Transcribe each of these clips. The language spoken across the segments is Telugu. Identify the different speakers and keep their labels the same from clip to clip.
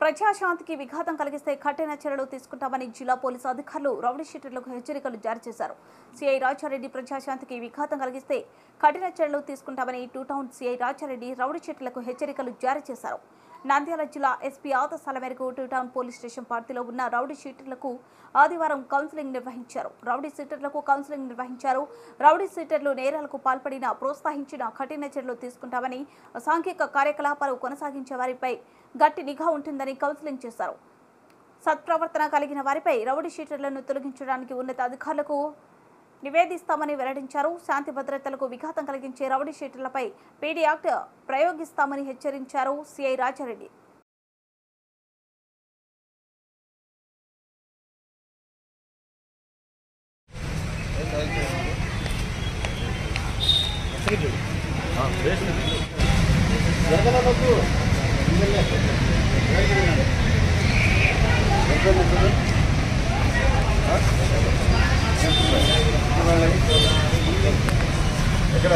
Speaker 1: ప్రజాశాంతికి విఘాతం కలిగిస్తే కఠిన చర్యలు తీసుకుంటామని జిల్లా పోలీసు అధికారులు రౌడీ షీటర్లకు హెచ్చరికలు జారీ చేశారు. సిఐ రాజారెడ్డి ప్రజాశాంతికి విఘాతం కలిగిస్తే కఠిన చర్యలు తీసుకుంటామని two town CI Raja Reddy rowdy షీటర్లకు హెచ్చరికలు జారీ చేశారు. నంద్యాల జిల్లా ఎస్పీ ఆదేశాల మేరకు టూ టౌన్ పోలీస్ స్టేషన్ పరిధిలో ఉన్న రౌడీ షీటర్లకు ఆదివారం కౌన్సిలింగ్ నిర్వహించారు. రౌడీ షీటర్లు నేరాలకు పాల్పడిన ప్రోత్సహించిన కఠిన చర్యలు తీసుకుంటామని, సాంఘిక కార్యకలాపాలు కొనసాగించే వారిపై గట్టి నిఘా ఉంటుందని కౌన్సిలింగ్ చేశారు. సత్ప్రవర్తన కలిగిన వారిపై రౌడీ షీటర్లను తొలగించడానికి ఉన్నత అధికారులకు నివేదిస్తామని వెల్లడించారు. శాంతి భద్రతలకు విఘాతం కలిగించే రౌడీ షీటర్లపై పీడీ యాక్ట్ ప్రయోగిస్తామని హెచ్చరించారు సిఐ రాజారెడ్డి.
Speaker 2: ఎక్కడ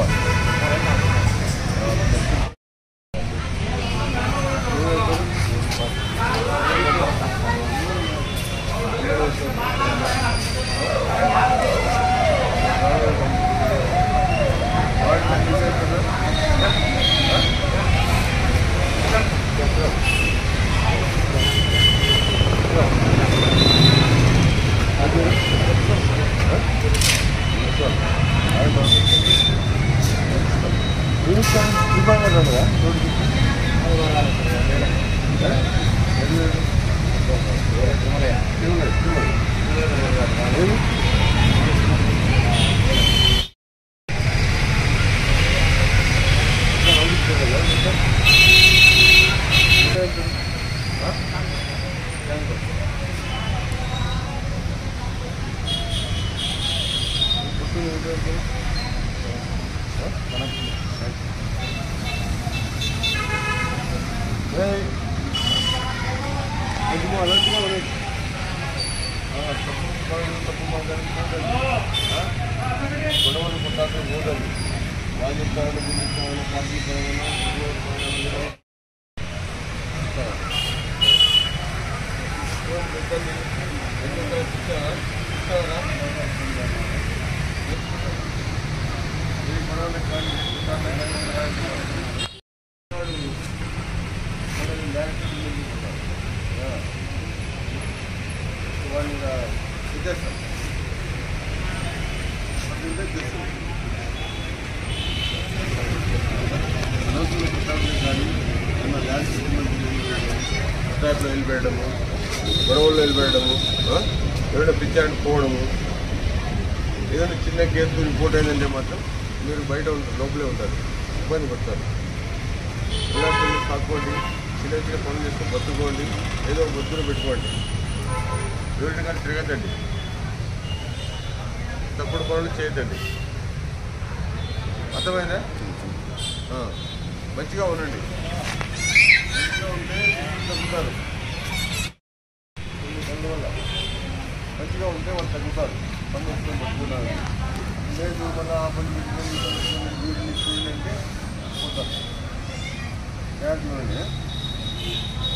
Speaker 2: గొడవలు కొట్టాల్సిన పోదండి. రాజకీయాలు పార్టీ వెళ్ళిపోయడము, గొడవల్లో వెళ్ళిపోయడము, ఎవరైనా పిచ్చానికి పోవడము, ఏదైనా చిన్న కేసు రిపోర్ట్ అయిందంటే మాత్రం మీరు బయట లోపలే ఉంటారు, ఇబ్బంది పడతారు. ఇలాంటి కాకపోండి, చిన్న చిన్న పనులు చేసుకొని బతుకోండి, ఏదో బతుకులు పెట్టుకోండి. ఎవరిని కానీ తిరగద్దండి, తప్పుడు పనులు చేయొద్దండి. అర్థమైందా? మంచిగా ఉండండి. మంచిగా ఉంటే తగ్గుతారు. అందువల్ల మంచిగా ఉంటే వాళ్ళు తగ్గుతారు. పని చేసుకొని పట్టుకున్నారు. లేదు మళ్ళీ ఆ పని వీటిని అంటే పోతారు. జాగ్రత్తగా